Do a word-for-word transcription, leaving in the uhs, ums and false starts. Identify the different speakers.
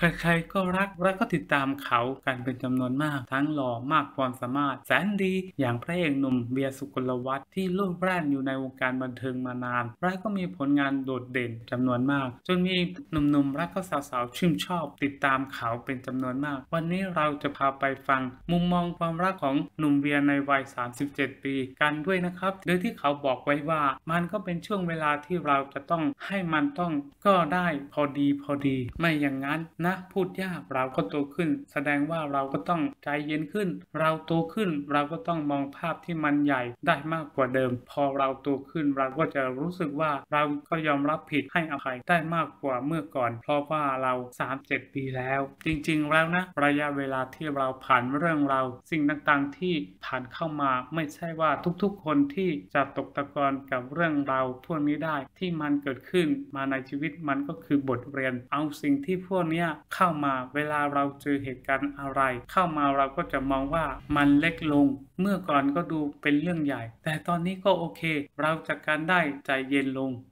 Speaker 1: ใครๆก็รักและก็ติดตามเขากันเป็นจำนวนมากทั้งหล่อมากความสามารถแสนดีอย่างพระเอกหนุ่มเวียร์ สุกลวัฒน์ที่โลดแล่นอยู่ในวงการบันเทิงมานานและก็มีผลงานโดดเด่นจำนวนมากจนมีหนุ่มๆและก็สาวๆชื่นชอบติดตามเขาเป็นจำนวนมากวันนี้เราจะพาไปฟังมุมมองความรักของหนุ่มเวียร์ในวัยสามสิบเจ็ดปีกันด้วยนะครับโดยที่เขาบอกไว้ว่ามันก็เป็นช่วงเวลาที่เราจะต้องให้มันต้องก็ได้พอดีพอดีไม่อย่างนั้นนะพูดยากเราก็โตขึ้นแสดงว่าเราก็ต้องใจเย็นขึ้นเราโตขึ้นเราก็ต้องมองภาพที่มันใหญ่ได้มากกว่าเดิมพอเราโตขึ้นเราก็จะรู้สึกว่าเราก็ยอมรับผิดให้อภัยได้มากกว่าเมื่อก่อนเพราะว่าเราสามสิบเจ็ดปีแล้วจริงๆแล้วนะระยะเวลาที่เราผ่านเรื่องเราสิ่งต่างๆที่ผ่านเข้ามาไม่ใช่ว่าทุกๆคนที่จะตกตะกอนกับเรื่องราวพวกนี้ได้ที่มันเกิดขึ้นมาในชีวิตมันก็คือบทเรียนเอาสิ่งที่พวกนี้เข้ามาเวลาเราเจอเหตุการณ์อะไรเข้ามาเราก็จะมองว่ามันเล็กลงเมื่อก่อนก็ดูเป็นเรื่องใหญ่แต่ตอนนี้ก็โอเคเราจัดการได้ใจเย็นลง